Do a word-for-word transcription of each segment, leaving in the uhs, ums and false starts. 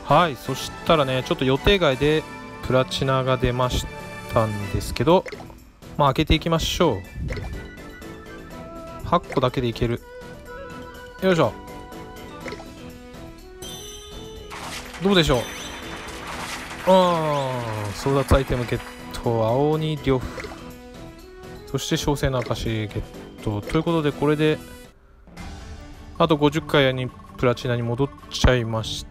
はい、そしたらねちょっと予定外でプラチナが出ましたんですけど、まあ開けていきましょう。はっこだけでいける。よいしょ。どうでしょう。あー、争奪アイテムゲット、青鬼呂布、そして小生の証ゲットということで、これであとごじゅっかいにプラチナに戻っちゃいました。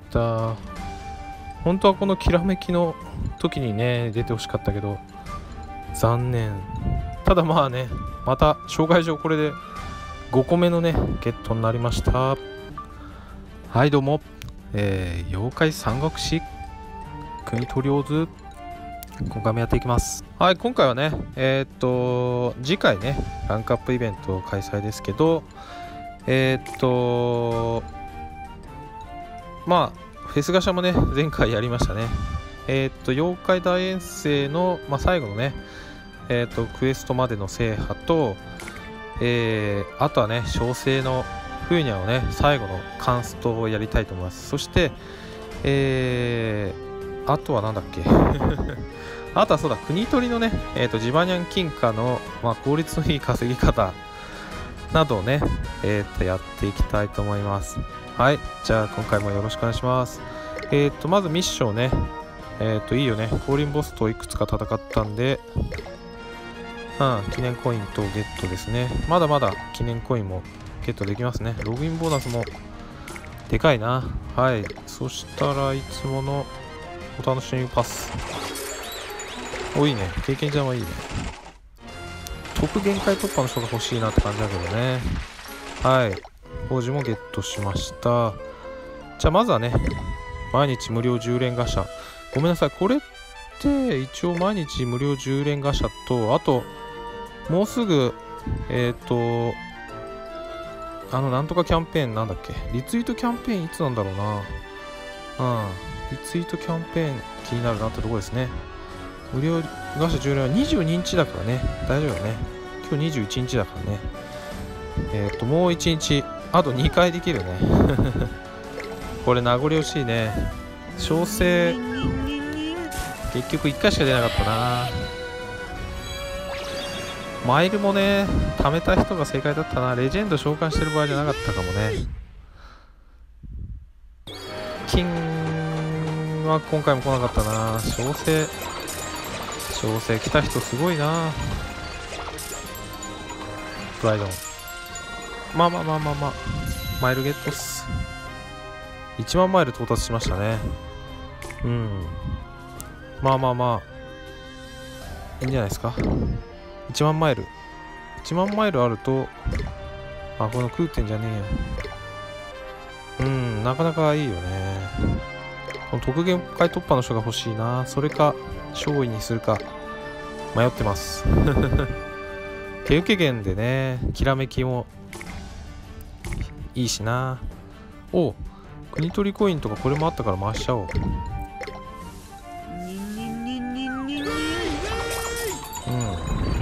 本当はこのきらめきの時にね出てほしかったけど残念。ただまあね、また障害上これでごこめのねゲットになりました。はいどうも、えー、妖怪三国志国取りオズ今回もやっていきます。はい、今回はねえー、っと次回ねランクアップイベント開催ですけど、えー、っとまあフェスガシャもね前回やりましたね。えー、っと妖怪大遠征の、まあ、最後のねえー、っとクエストまでの制覇と、えー、あとはね小生のフーニャのね最後のカンストをやりたいと思います。そしてえー、あとはなんだっけあとはそうだ、国取りのね、えー、とジバニャン金貨の、まあ、効率のいい稼ぎ方などをね、えー、とやっていきたいと思います。はい、じゃあ今回もよろしくお願いします。えっ、ー、とまずミッションね、えっ、ー、といいよね、降臨ボスといくつか戦ったんで、うん、記念コインとゲットですね。まだまだ記念コインもゲットできますね。ログインボーナスもでかいな。はい、そしたらいつものお楽しみパス。お、いいね、経験値はいいね。特限界突破の人が欲しいなって感じだけどね。はい、王子もゲットしました。じゃあまずはね毎日無料じゅう連ガシャ、ごめんなさい、これって一応毎日無料じゅう連ガシャと、あともうすぐえっ、ー、とあのなんとかキャンペーンなんだっけ、リツイートキャンペーンいつなんだろうな。うん、リツイートキャンペーン気になるなってとこですね。無料ガシャじゅう連はにじゅうににちだからね大丈夫ね。今日にじゅういちにちだからね。えっ、ー、ともういちにちあとにかいできるねこれ名残惜しいね。小生結局いっかいしか出なかったな。マイルもね貯めた人が正解だったな。レジェンド召喚してる場合じゃなかったかもね。金は今回も来なかったな。小生小生来た人すごいな。プライドン、まあまあまあまあまあマイルゲットっす。いちまんマイル到達しましたね。うん、まあまあまあいいんじゃないですか。いちまんマイルいちまんマイルあると、あ、この食うてんじゃねえよ。うん、なかなかいいよね。この特限界突破の人が欲しいな。それか勝利にするか迷ってます手受け源でねきらめきもいいしな。お、国取りコインとかこれもあったから回しちゃおう。うん、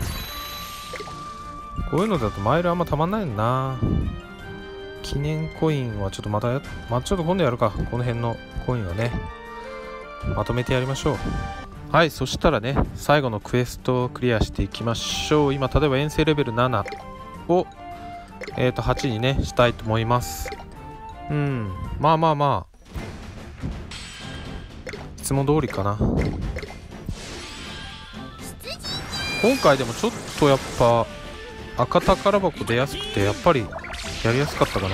こういうのだとマイルあんまたまんないんな。記念コインはちょっとまたや、まあ、ちょっと今度やるか。この辺のコインはねまとめてやりましょう。はい、そしたらね最後のクエストをクリアしていきましょう。今例えば遠征レベルななをえーとはちにねしたいと思います。うん、まあまあまあいつも通りかな。今回でもちょっとやっぱ赤宝箱出やすくてやっぱりやりやすかったかな。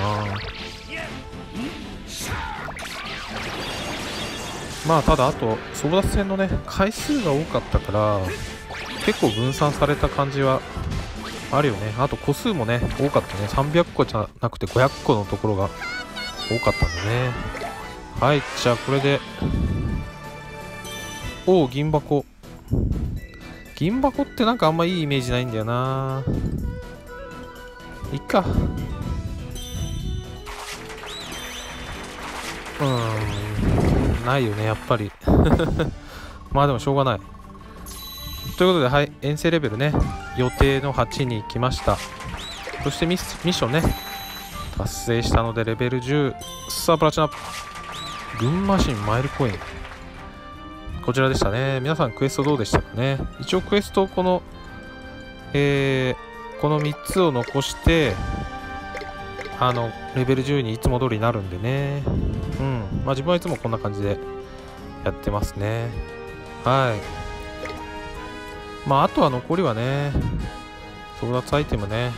まあただあと争奪戦のね回数が多かったから結構分散された感じはあるよね。あと個数もね多かったね。さんびゃっこじゃなくてごひゃっこのところが多かったんでね。はい、じゃあこれでおお銀箱。銀箱ってなんかあんまいいイメージないんだよな。いっか。うーん、ないよねやっぱりまあでもしょうがないということで、はい、遠征レベルね予定のはちに行きました。そしてミッ、ミッションね達成したのでレベルじゅう。さあプラチナ群馬神マイルコイン、こちらでしたね。皆さんクエストどうでしたかね。一応クエストこの、えー、このみっつを残してあのレベルじゅうにいつも通りになるんでね。うん、まあ自分はいつもこんな感じでやってますね。はい。まああとは残りはね、争奪アイテムね。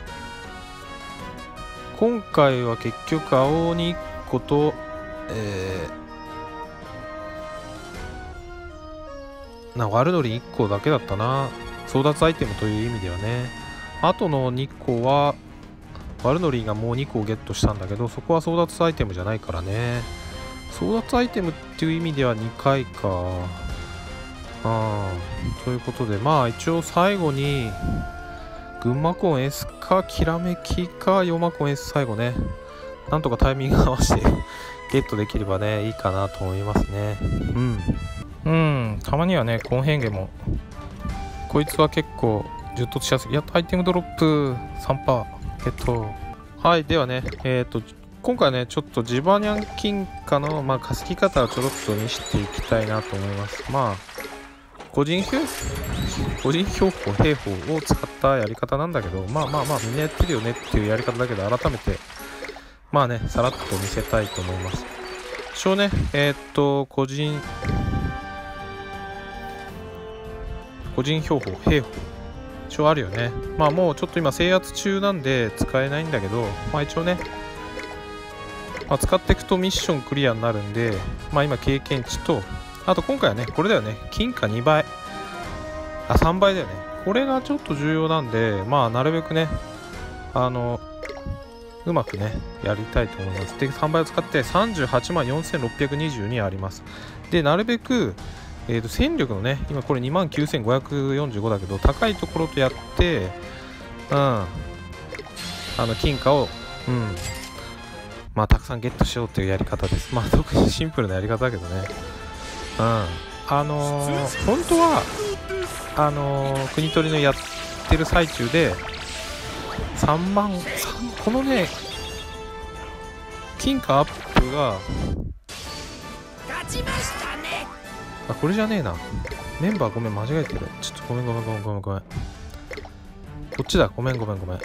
今回は結局青鬼いっこと、えー、な悪ノリいっこだけだったな、争奪アイテムという意味ではね。あとのにこは悪ノリがもうにこゲットしたんだけど、そこは争奪アイテムじゃないからね。争奪アイテムっていう意味ではにかいか。あーということで、まあ一応最後に群馬コン S かきらめきかヨマコン S 最後ね、なんとかタイミング合わせてゲットできればねいいかなと思いますね。うんうんたまにはねコン変化も、こいつは結構じゅっ突しやすい。やっとアイテムドロップ さんパーセント ゲット。はい、ではねえっ、ー、と今回ねちょっとジバニャン金貨のまあ稼ぎ方をちょろっと見せていきたいなと思います。まあ個人標個人標法兵法を使ったやり方なんだけど、まあまあまあみんなやってるよねっていうやり方だけど、改めてまあねさらっと見せたいと思います。一応ねえー、っと個人個人標法兵法一応あるよね。まあもうちょっと今制圧中なんで使えないんだけど、まあ一応ね、まあ、使っていくとミッションクリアになるんで、まあ今経験値と、あと今回はねこれだよね、金貨にばい、あさんばいだよね。これがちょっと重要なんで、まあなるべくねあのうまくねやりたいと思います。でさんばいを使ってさんじゅうはちまんよんせんろっぴゃくにじゅうにあります。でなるべくえーと戦力のね今これにまんきゅうせんごひゃくよんじゅうごだけど、高いところとやってうんあの金貨をうんまあたくさんゲットしようというやり方です。まあ特にシンプルなやり方だけどね。うんあのー、本当はあのー、国取りのやってる最中でさんまんこのね金貨アップがあこれじゃねえな、メンバーごめん間違えてる、ちょっとごめんごめんごめんごめんごめん、こっちだ、ごめんごめんごめんこ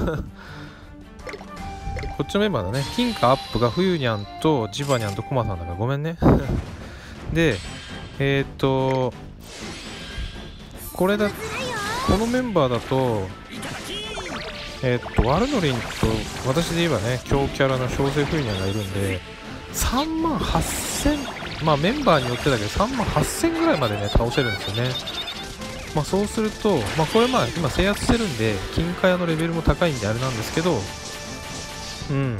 っちのメンバーだね。金貨アップが冬にゃんとジバニャンとコマさんだからごめんねでえー、っとこれだこのメンバーだとえー、っとワルノリンと私で言えばね強キャラの小生冬にゃんがいるんでさんまんはっせん、まあメンバーによってだけどさんまんはっせんぐらいまでね倒せるんですよね。まあそうするとまあこれまあ今制圧してるんで金貨屋のレベルも高いんであれなんですけど、うん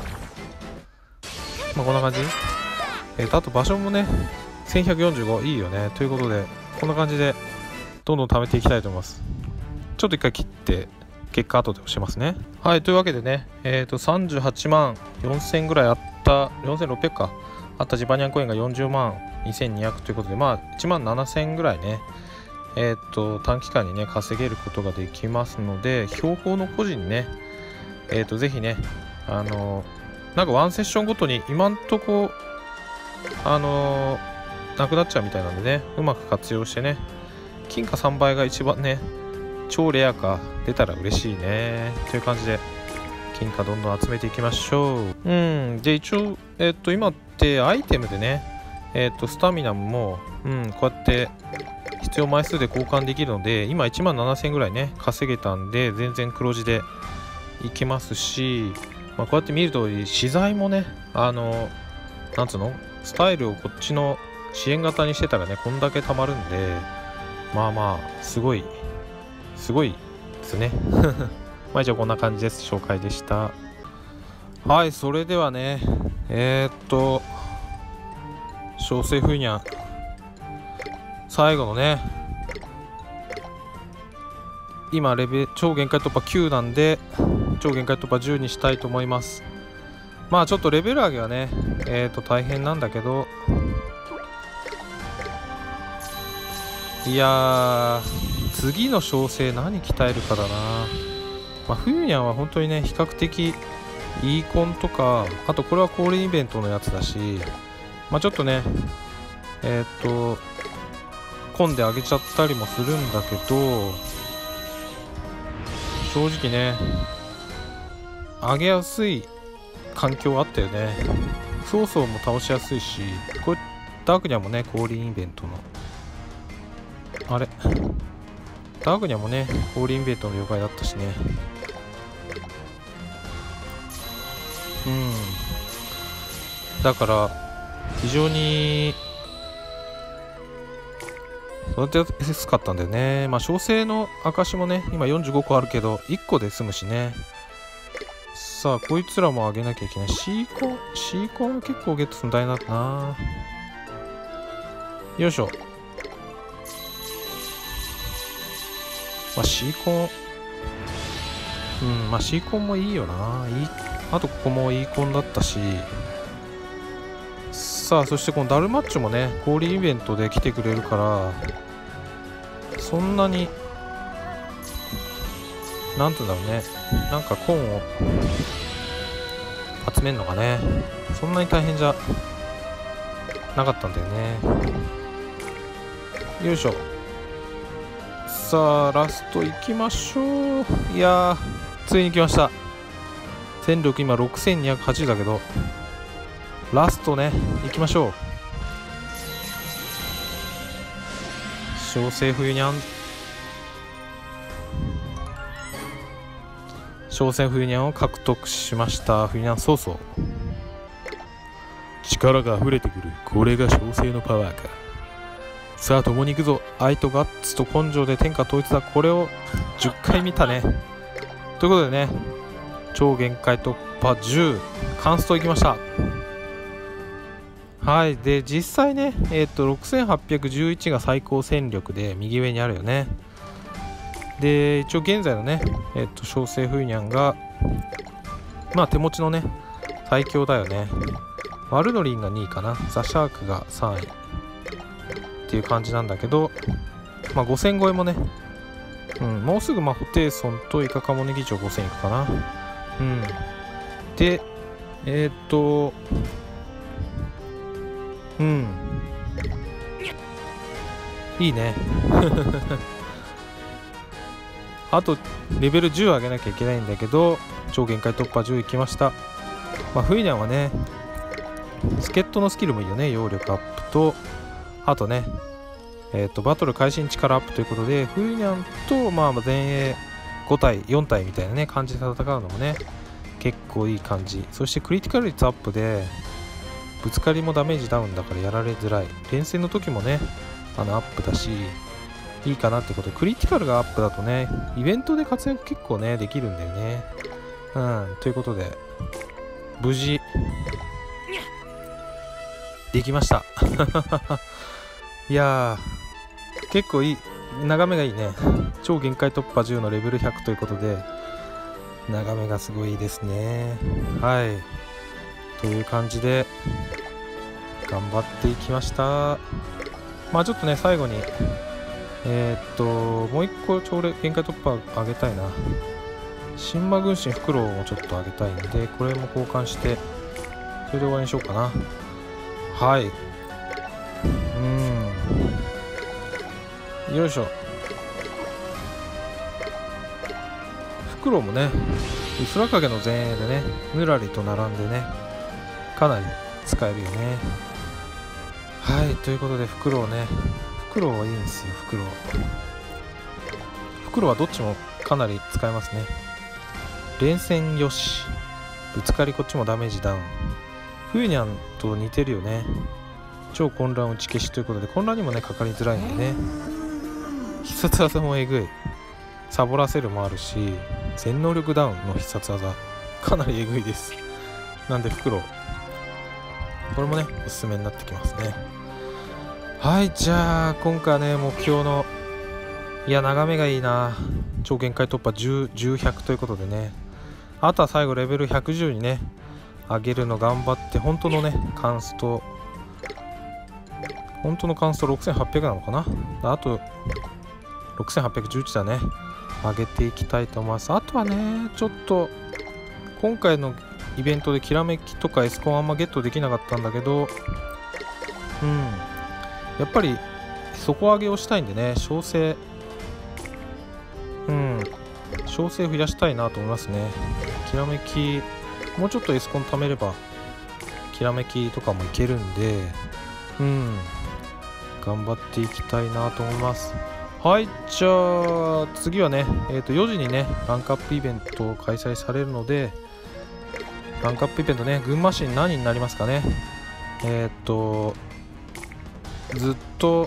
まあこんな感じ。えー、とあと場所もねせんひゃくよんじゅうごいいよね。ということでこんな感じでどんどん貯めていきたいと思います。ちょっと一回切って結果後で押しますね。はいというわけでねえっ、ー、とさんじゅうはちまんよんせんぐらいあったよんせんろっぴゃくかあったジバニャンコインがよんじゅうまんにせんにひゃくということで、まあいちまんななせんぐらいねえっ、ー、と短期間にね稼げることができますので、標高の個人ねえっ、ー、とぜひねあのー、なんかワンセッションごとに今んとこあのー、なくなっちゃうみたいなんでね、うまく活用してね金貨さんばいが一番ね超レアか出たら嬉しいねという感じで金貨どんどん集めていきましょう。うんで一応えっと今ってアイテムでねえっとスタミナもうんこうやって必要枚数で交換できるので今いちまんななせんぐらいね稼げたんで全然黒字でいけますし、まあ、こうやって見ると資材もねあのなんつうのスタイルをこっちの支援型にしてたらねこんだけ貯まるんでまあまあすごいすごいですねまあ以上こんな感じです。紹介でした。はい、それではねえー、っと小生風にゃん最後のね今レベル超限界突破きゅうなんで超限界突破じゅうにしたいと思います。まあちょっとレベル上げはねえー、っと大変なんだけど、いやー次の小生何鍛えるかだな。まあ冬にゃんは本当にね比較的イーコンとかあとこれは恒例イベントのやつだしまあちょっとねえー、っと混んで上げちゃったりもするんだけど、正直ね上げやすい環境あったよね。ソーソーも倒しやすいし、これダークニャもね降臨イベントのあれダークニャもね降臨イベントの了解だったしね。うんだから非常に育てやすかったんだよね。まあ小生の証もね今よんじゅうごこあるけどいっこで済むしね。さあこいつらも上げなきゃいけない。シーコンシーコンは結構ゲットするの大変だったな。よいしょ。まあシーコンうんまあシーコンもいいよな。いいあとここもいいコンだったし、さあそしてこのダルマッチョもね降臨イベントで来てくれるからそんなになんていうんだろうね、なんかコーンを集めるのがねそんなに大変じゃなかったんだよね。よいしょ。さあラストいきましょう。いやーついに来ました。戦力今ろくせんにひゃくはちじゅうだけどラストね行きましょう。小生冬にゃん小生冬にゃんを獲得しました。冬にゃんそうそう力が溢れてくる。これが小生のパワーか。さあ共に行くぞ。愛とガッツと根性で天下統一だ。これをじゅっかい見たね。ということでね超限界突破じゅうカンストいきました。はいで実際ねえっ、ー、とろくせんはっぴゃくじゅういちが最高戦力で右上にあるよね。で一応現在のねえっ、ー、と小生フーニャンがまあ手持ちのね最強だよね。ワルノリンがにいかな、ザ・シャークがさんいっていう感じなんだけど、まあごせん超えもね、うん、もうすぐまあホテイソンとイカカモネ議長ごせんいくかな。うんでえっ、ー、とうんいいねあとレベルじゅう上げなきゃいけないんだけど超限界突破じゅういきました。まあフイニャンはね助っ人のスキルもいいよね。揚力アップとあとねえっ、ー、とバトル会心力アップということでフイニャンとまあ前衛ご体よん体みたいなね感じで戦うのもね結構いい感じ。そしてクリティカル率アップでぶつかりもダメージダウンだからやられづらい。連戦の時もねあのアップだしいいかなってことで、クリティカルがアップだとねイベントで活躍結構ねできるんだよね。うんということで無事できましたいやー結構いい眺めがいいね。超限界突破じゅうのレベルひゃくということで眺めがすごいですね。はいという感じで頑張っていきました。まあちょっとね最後にえー、っともう一個超限界突破上げたいな。神魔軍神フクロウもちょっと上げたいんでこれも交換してそれで終わりにしようかな。はいうんよいしょ。フクロウもねウスラカゲの前衛でねぬらりと並んでねかなり使えるよね。はいということでフクロウねフクロウはいいんですよ。フクロウフクロウはどっちもかなり使えますね。連戦よしぶつかりこっちもダメージダウン。フーニャンと似てるよね。超混乱打ち消しということで混乱にもねかかりづらいんでね。必殺技もえぐい。サボらせるもあるし全能力ダウンの必殺技かなりえぐいです。なんでフクロウこれもねおすすめになってきますね。はいじゃあ今回はね目標のいや眺めがいいな超限界突破じゅう、じゅう、ひゃくということでねあとは最後レベルひゃくじゅうにね上げるの頑張って本当のねカンスト本当のカンストろくせんはっぴゃくなのかな。あとろくせんはっぴゃくじゅういちだね上げていきたいと思います。あとはねちょっと今回のイベントできらめきとかエスコンあんまゲットできなかったんだけどうんやっぱり底上げをしたいんでね、小生うん小生増やしたいなと思いますね。きらめきもうちょっとエスコン貯めればきらめきとかもいけるんで、うん頑張っていきたいなと思います。はい、じゃあ次はね、えー、とよじにねランクアップイベント開催されるので、ランクアップイベントね、群馬市何になりますかね。えっ、ー、とずっと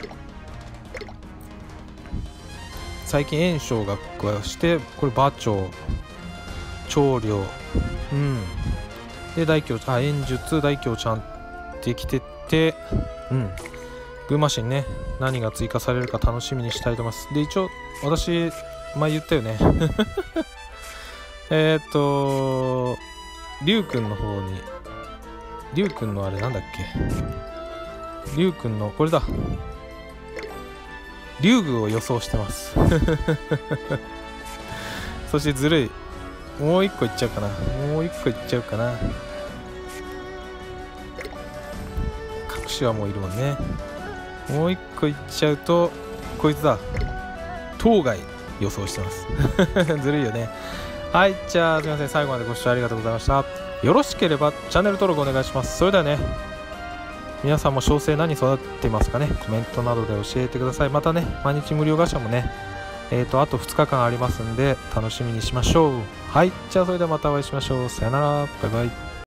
最近炎症がして、これ馬長長領うんで大京あ炎術大京ちゃんってきてて、うん群馬市にね何が追加されるか楽しみにしたいと思います。で一応私前言ったよねえっとりゅうくんの方にりゅうくんのあれなんだっけ、りゅうくんのこれだ竜宮を予想してますそしてずるい、もう一個いっちゃうかなもう一個いっちゃうかな隠しはもういるもんね。もう一個いっちゃうとこいつだ、当該予想してますずるいよね。はい、じゃあすみません、最後までご視聴ありがとうございました。よろしければチャンネル登録お願いします。それではね、皆さんも小生何育ってますかね、コメントなどで教えてください。またね毎日無料ガチャもねえーとあとふつかかんありますんで楽しみにしましょう。はい、じゃあそれではまたお会いしましょう。さよなら、バイバイ。